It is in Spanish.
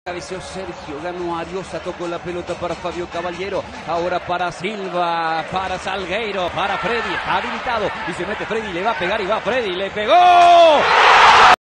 Cabeció Sergio, ganó Ariosa, tocó la pelota para Fabio Caballero, ahora para Silva, para Salgueiro, para Freddy, está habilitado y se mete Freddy, le va a pegar y va Freddy, le pegó.